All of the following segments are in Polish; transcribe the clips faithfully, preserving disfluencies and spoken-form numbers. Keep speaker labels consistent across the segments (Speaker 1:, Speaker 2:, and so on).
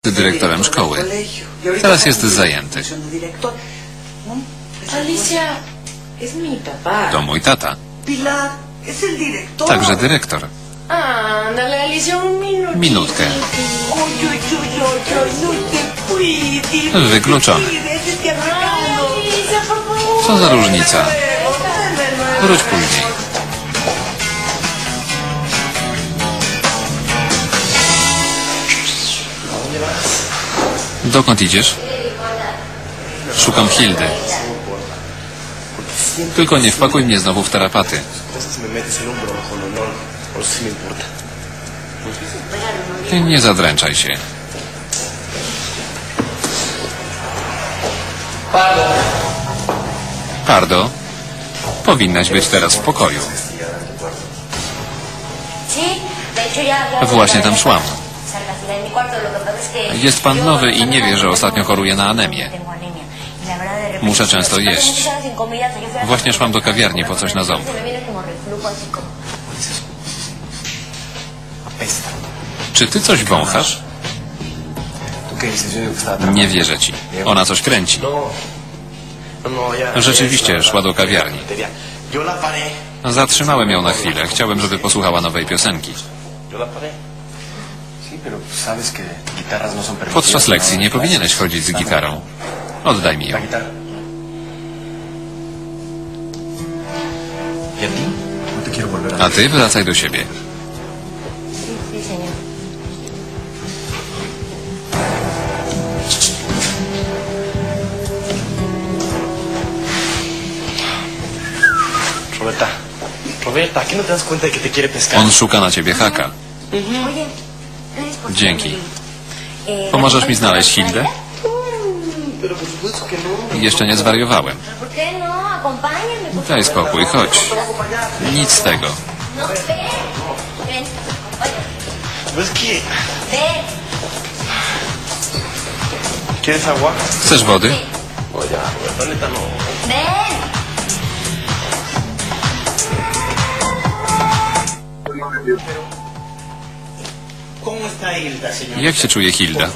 Speaker 1: jest dyrektorem szkoły. Teraz jest zajęty.
Speaker 2: Alicia, es mi papá.
Speaker 1: To mój tata.
Speaker 3: Pilar, es el director.
Speaker 1: Także dyrektor.
Speaker 2: Ándale, Alicia, un minuto.
Speaker 1: Minutkę.
Speaker 3: Oy, oy, oy, oy, oy, no te puedes.
Speaker 1: Wykluczony.
Speaker 2: Alicia, por favor.
Speaker 1: Co za różnica? Wróć później. Dokąd idziesz? Szukam Hildy. Tylko nie wpakuj mnie znowu w tarapaty. Nie zadręczaj się. Pardo, powinnaś być teraz w pokoju. Właśnie tam szłam. Jest pan nowy i nie wie, że ostatnio choruje na anemię. Muszę często jeść. Właśnie szłam do kawiarni po coś na ząb. Czy ty coś wąchasz? Nie wierzę ci. Ona coś kręci. Rzeczywiście szła do kawiarni. Zatrzymałem ją na chwilę. Chciałem, żeby posłuchała nowej piosenki. Podczas lekcji nie powinieneś chodzić z gitarą. Oddaj mi ją. A ty wracaj do siebie.
Speaker 4: Roberta, Roberta, ¿qué no te das cuenta de que te quiere pescar?
Speaker 1: On szuka na ciebie haka. Dzięki. Pomożesz mi znaleźć Hildę? Jeszcze nie zwariowałem. Daj spokój, chodź. Nic z tego.
Speaker 4: ¿Quieres agua?
Speaker 1: Chcesz wody? Jak się czuje Hilda?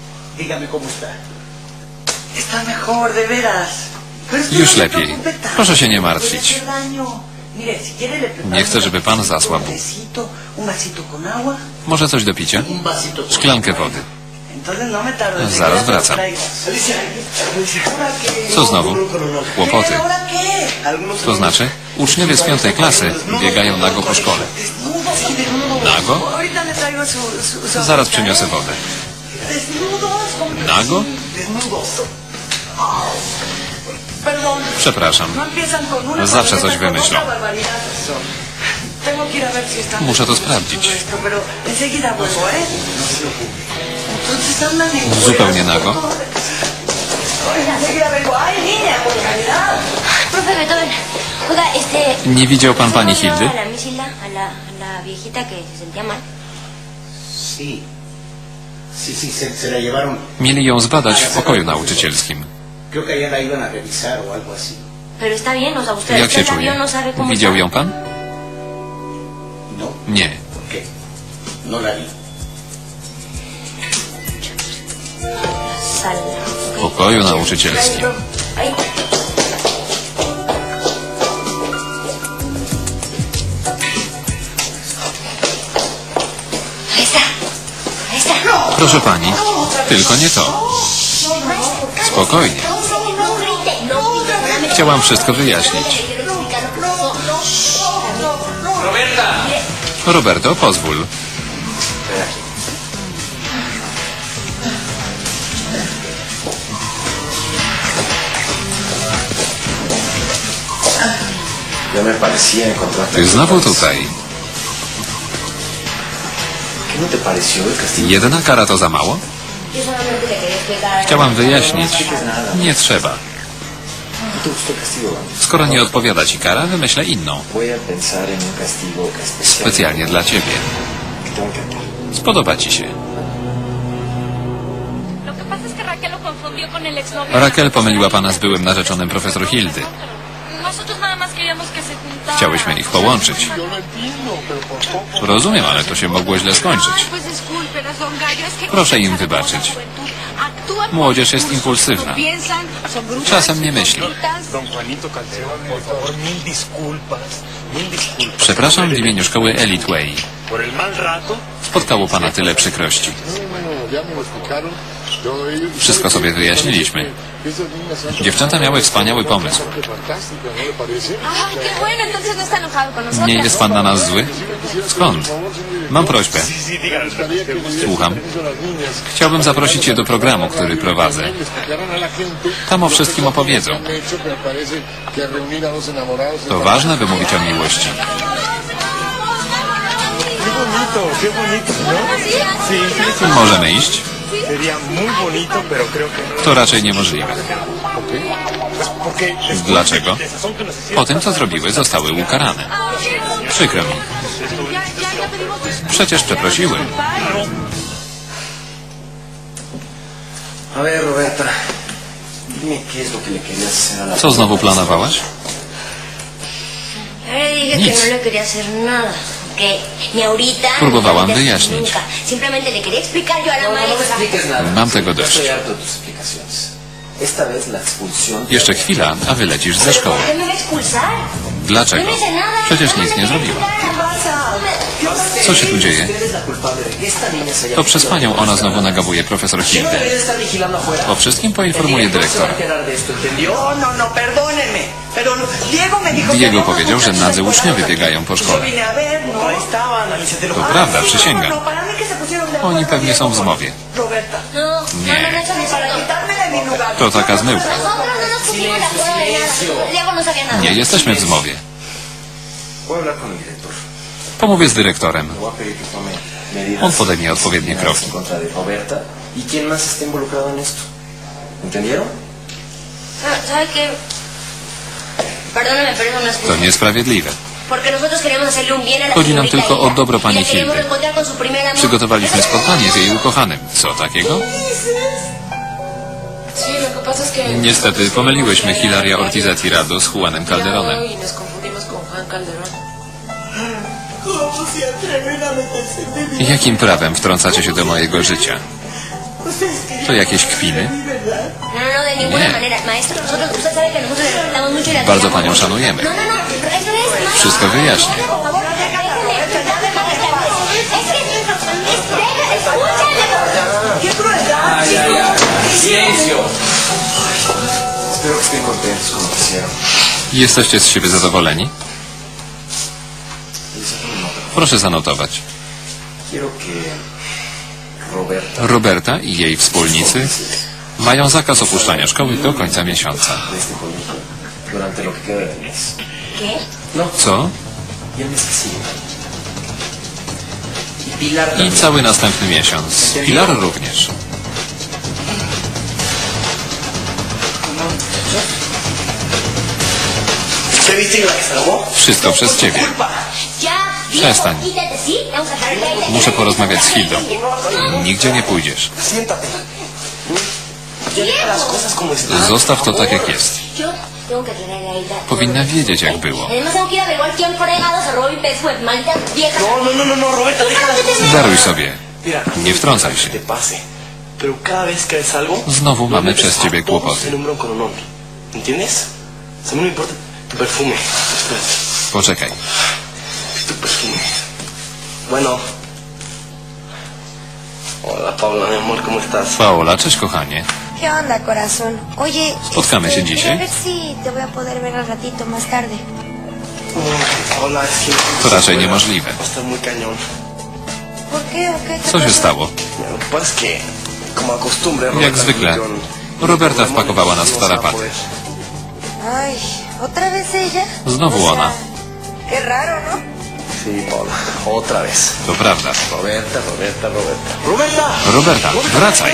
Speaker 1: Już lepiej. Proszę się nie martwić. Nie chcę, żeby pan zasłabł. Może coś do picia? Szklankę wody. Zaraz wracam. Co znowu? Kłopoty. To znaczy, uczniowie z piątej klasy biegają nago po szkole. Nago? Zaraz przyniosę wodę. Nago? Przepraszam. Zawsze coś wymyślą. Muszę to sprawdzić. Zupełnie nago. Nie widział pan pani Hildy? Mieli ją zbadać w pokoju nauczycielskim. Jak się czuje? Widział ją pan? Nie. W pokoju nauczycielskim. Proszę pani, tylko nie to. Spokojnie. Chciałam wszystko wyjaśnić. Roberto, pozwól. Ty znowu tutaj. Jedna kara to za mało? Chciałam wyjaśnić. Nie trzeba. Skoro nie odpowiada ci kara, wymyślę inną. Specjalnie dla ciebie. Spodoba ci się. Raquel pomyliła pana z byłym narzeczonym profesor Hildy. Chciałyśmy ich połączyć. Rozumiem, ale to się mogło źle skończyć. Proszę im wybaczyć. Młodzież jest impulsywna. Czasem nie myśli.
Speaker 4: Don Juanito Calderón, por favor, mil disculpas. Mil disculpas.
Speaker 1: Przepraszam w imieniu szkoły Elite Way.
Speaker 4: Por el mal rato.
Speaker 1: Spotkało pana tyle przykrości. Wszystko sobie wyjaśniliśmy. Dziewczęta miały wspaniały pomysł. Nie jest pan na nas zły? Skąd? Mam prośbę. Słucham. Chciałbym zaprosić je do programu, który prowadzę. Tam o wszystkim opowiedzą. To ważne, by mówić o miłości.
Speaker 4: Qué bonito, qué bonito, ¿no? Sí, sí, sí.
Speaker 1: Możemy iść?
Speaker 4: Sería muy bonito, pero creo que no.
Speaker 1: To raczej niemożliwe.
Speaker 4: Porque
Speaker 1: Dlaczego? Po tym, co zrobiły, zostały ukarane. Przykro mi. Przecież przeprosiły.
Speaker 5: A ver, Roberta, dime qué es lo que le querías hacer a la...
Speaker 1: Co znowu planowałaś?
Speaker 6: Ahora dije
Speaker 1: Nic.
Speaker 6: que no le quería hacer nada. Que ni ahorita.
Speaker 1: Próbowałam
Speaker 6: ni antes,
Speaker 1: wyjaśnić.
Speaker 6: nunca. Simplemente le quería explicar yo a la
Speaker 5: No, no me
Speaker 6: maestra.
Speaker 5: expliques nada.
Speaker 1: Mam tego dość.
Speaker 5: Estoy harto de tus explicaciones. Esta vez la expulsión...
Speaker 1: Jeszcze chwila, a wylecisz ze szkoły.
Speaker 6: ¿Por qué me va a expulsar?
Speaker 1: Dlaczego?
Speaker 6: No hice nada.
Speaker 1: Przecież nic nie zrobiła. Co się tu dzieje?
Speaker 5: Usted es la culpable de que esta niña se haya...
Speaker 1: To przez panią ona znowu nagabuje profesor
Speaker 5: ¿Quién
Speaker 1: Hilde.
Speaker 5: debería estar vigilando afuera?
Speaker 1: O wszystkim poinformuje dyrektora.
Speaker 3: No, no, no, perdónenme. Pero Diego me dijo que
Speaker 1: Diego
Speaker 3: había
Speaker 1: powiedział, że
Speaker 3: muchachos
Speaker 1: nadzy
Speaker 3: en
Speaker 1: uczniowie
Speaker 3: Colorado.
Speaker 1: biegają po
Speaker 3: Yo
Speaker 1: szkole.
Speaker 3: vine a ver, no.
Speaker 4: ahí estaban, Alicia, te lo
Speaker 1: To
Speaker 4: juro.
Speaker 1: prawda,
Speaker 3: Sí, no,
Speaker 1: przysięgam.
Speaker 3: no, para mí que se pusieron de
Speaker 1: Oni
Speaker 3: acuerdo
Speaker 1: pewnie są w
Speaker 3: con
Speaker 1: zmowie.
Speaker 3: Roberta.
Speaker 6: No, no, no, no, eso no es
Speaker 3: Para
Speaker 6: cierto.
Speaker 3: quitarme de mi lugar.
Speaker 1: To taka zmyłka.
Speaker 6: Nosotros no nos pusimos de acuerdo de nada. Diego no sabía nada.
Speaker 1: Nie jesteśmy w zmowie.
Speaker 5: Voy a hablar con el director.
Speaker 1: Pomówię z dyrektorem.
Speaker 5: Voy a pedir que tome medidas...
Speaker 1: On podejmie odpowiednie
Speaker 5: disciplinarias
Speaker 1: kroki.
Speaker 5: en contra de Roberta y quién más está involucrado en esto. ¿Entendieron?
Speaker 6: Ah, ¿sabe qué? Perdóname, pero eso no es
Speaker 1: To
Speaker 6: justo.
Speaker 1: niesprawiedliwe.
Speaker 6: Porque nosotros queremos hacerle un bien a la
Speaker 1: Chodzi nam
Speaker 6: señorita
Speaker 1: tylko o
Speaker 6: Ida.
Speaker 1: dobro pani
Speaker 6: Y la queremos
Speaker 1: Hildy.
Speaker 6: reencontrar con su primer amor.
Speaker 1: Przygotowaliśmy spotkanie z jej ukochanym. Co takiego?
Speaker 2: Sí, lo que pasa es que...
Speaker 1: Niestety pomyliłyśmy Hilaria Ortiza Tirado z Juanem Calderonem.
Speaker 2: Y nos confundimos con Juan Calderón.
Speaker 3: ¿Cómo se atreven a meterse en mi vida?
Speaker 1: Jakim prawem wtrącacie się do mojego życia?
Speaker 3: Ustedes querían
Speaker 1: To jakieś kpiny?
Speaker 3: mi verdad.
Speaker 6: No, no, no, de ninguna
Speaker 1: Nie.
Speaker 6: manera. Maestro, nosotros, usted sabe que nosotros le respetamos mucho y la
Speaker 1: Bardzo
Speaker 6: admiramos
Speaker 1: panią
Speaker 6: mucho.
Speaker 1: szanujemy.
Speaker 6: No, no, no, eso es... maestro.
Speaker 1: Wszystko wyjaśnię.
Speaker 6: Por favor, déjame. Es que... Escúchame.
Speaker 3: ¡Qué crueldad!
Speaker 5: ya, ya. ¡Silencio! Espero que estén contentos con lo que hicieron.
Speaker 1: Jesteście z siebie zadowoleni? Proszę zanotować.
Speaker 5: Quiero que Roberta
Speaker 1: Roberta i jej wspólnicy mają zakaz opuszczania szkoły do końca miesiąca.
Speaker 5: de este colegio durante lo que queda del mes.
Speaker 6: ¿Qué?
Speaker 5: No,
Speaker 1: Co?
Speaker 5: y el mes que sigue. Y Pilar
Speaker 1: I
Speaker 5: también.
Speaker 1: cały następny miesiąc. Pilar również.
Speaker 5: ¿Usted viste la que salvó?
Speaker 1: Wszystko przez ciebie.
Speaker 6: Ya,
Speaker 1: Przestań.
Speaker 6: Diego, quítate, ¿sí? Vamos a sacar...
Speaker 1: Muszę porozmawiać z Hildą. Nigdzie nie pójdziesz.
Speaker 5: Siéntate. Ya deja las cosas como están.
Speaker 1: Zostaw to tak jak jest.
Speaker 6: Yo tengo que aclararle a Hilda.
Speaker 1: Powinna wiedzieć jak było.
Speaker 6: Además tengo que ir a averiguar quién fregado se robó mi pez, pues, maldita vieja.
Speaker 5: No, no, no, no, no, Roberta, deja las cosas.
Speaker 1: Daruj sobie.
Speaker 4: Mira,
Speaker 1: Nie wtrącaj się.
Speaker 4: te pase. Pero cada vez que haces algo,
Speaker 1: Znowu
Speaker 4: lo
Speaker 1: mamy
Speaker 4: metes
Speaker 1: przez
Speaker 4: a
Speaker 1: ciebie
Speaker 4: todos
Speaker 1: kłopoty.
Speaker 4: en un bronco con un hombre. ¿Entiendes? O sea, a mí no me importa tu perfume. Espérate,
Speaker 1: Poczekaj.
Speaker 4: tu perfume. Bueno. Hola, Paula, mi amor, ¿cómo estás?
Speaker 1: Paola, cześć kochanie.
Speaker 7: ¿Qué onda, corazón? Oye,
Speaker 1: Spotkamy się
Speaker 7: este,
Speaker 1: dzisiaj?
Speaker 7: quería ver si te voy a poder ver al ratito más tarde.
Speaker 4: Mm, Paula, es que...
Speaker 1: To raczej niemożliwe.
Speaker 4: Va a estar muy cañón.
Speaker 7: ¿Por qué o qué? ¿Qué
Speaker 1: Co się
Speaker 7: pasó?
Speaker 1: stało?
Speaker 4: Mira, lo que pasa es que, como acostumbre,
Speaker 1: Jak
Speaker 4: Roberta
Speaker 1: zwykle.
Speaker 4: y John-
Speaker 1: Roberta
Speaker 4: Ramón
Speaker 1: wpakowała nas w
Speaker 4: no se va a
Speaker 1: tarapaty.
Speaker 4: poder.
Speaker 7: Ay, ¿otra vez ella?
Speaker 1: Znowu
Speaker 7: O sea,
Speaker 1: ona.
Speaker 7: Qué raro, ¿no?
Speaker 4: Sí, Paula, otra vez.
Speaker 1: To prawda.
Speaker 4: Roberta, Roberta, Roberta. ¡Roberta!
Speaker 1: Roberta, wracaj.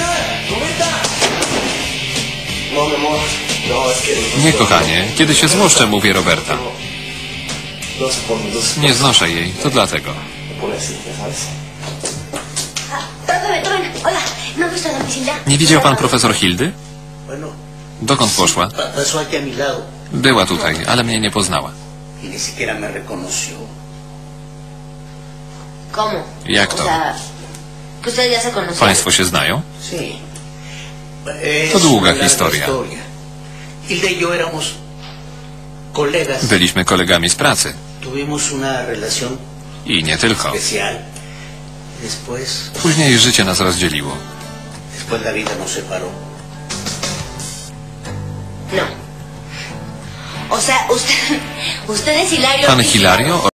Speaker 4: No, mi amor. No, es que...
Speaker 1: Nie kochanie, kiedy się złoszczę, mówię Roberta.
Speaker 4: No se pone, no se
Speaker 1: Nie znoszę jej, to dlatego.
Speaker 4: pone así, ya sabes.
Speaker 6: Ah, tómame, tómame. Oiga, ¿no has visto a la vecindad?
Speaker 1: Nie widział pan profesor Hildy?
Speaker 8: Bueno,
Speaker 1: Dokąd poszła?
Speaker 8: pa- pasó aquí a mi lado
Speaker 1: Była tutaj, ale mnie nie poznała.
Speaker 8: y ni siquiera me reconoció.
Speaker 6: ¿Cómo?
Speaker 1: Jak to?
Speaker 6: O sea, que ustedes ya se conocían.
Speaker 1: Państwo się znają?
Speaker 8: Sí. Es
Speaker 1: To długa
Speaker 8: una larga
Speaker 1: historia.
Speaker 8: Hilda y yo éramos colegas.
Speaker 1: Byliśmy kolegami z pracy.
Speaker 8: Tuvimos una relación
Speaker 1: I nie tylko.
Speaker 8: especial. Después,
Speaker 1: Później życie nas rozdzieliło.
Speaker 8: después la vida nos separó.
Speaker 6: No. O sea, usted, usted es Hilario.
Speaker 1: Pan Hilario